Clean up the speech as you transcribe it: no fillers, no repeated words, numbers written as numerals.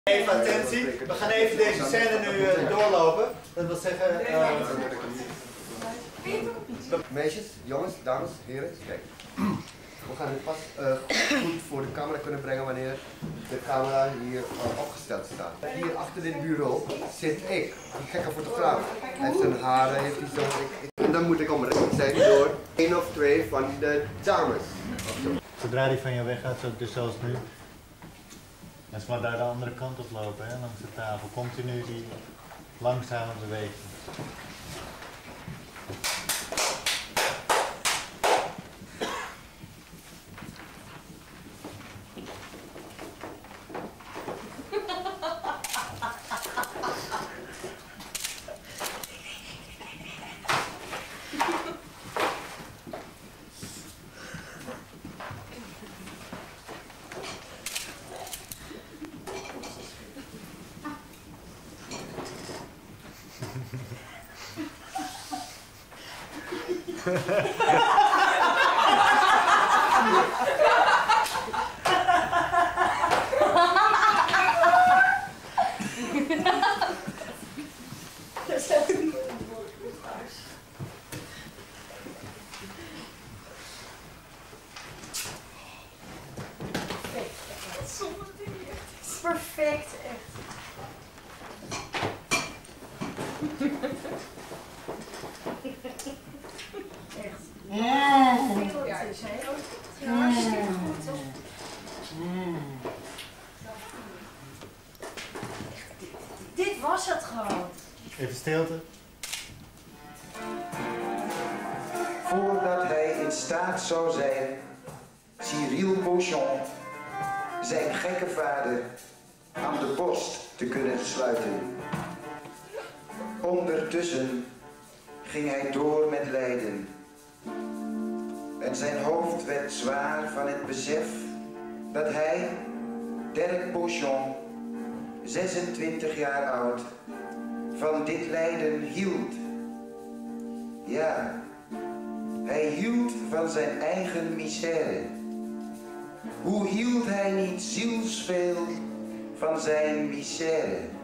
Even attentie, we gaan even deze scène nu doorlopen. Dat wil zeggen... Meisjes, jongens, dames, heren, kijk. We gaan het pas goed voor de camera kunnen brengen wanneer de camera hier opgesteld staat. Hier achter dit bureau zit ik, die gekke fotograaf. Hij heeft zijn haren, heeft hij zo. En dan moet ik omringd zijn door 1 of 2 van de dames. Zodra die van je weggaat, dus zoals nu. En ze maar daar de andere kant op lopen, hè, langs de tafel. Continu die langzame beweging. Perfect, echt. Echt. Hartstikke goed. Dit was het gewoon. Even stilte. Voordat hij in staat zou zijn Cyril Beauchamp, zijn gekke vader, aan de post te kunnen sluiten. Ondertussen ging hij door met lijden. En zijn hoofd werd zwaar van het besef dat hij, Dirk Beauchamp, 26 jaar oud, van dit lijden hield. Ja, hij hield van zijn eigen misère. Hoe hield hij niet zielsveel van zijn misère?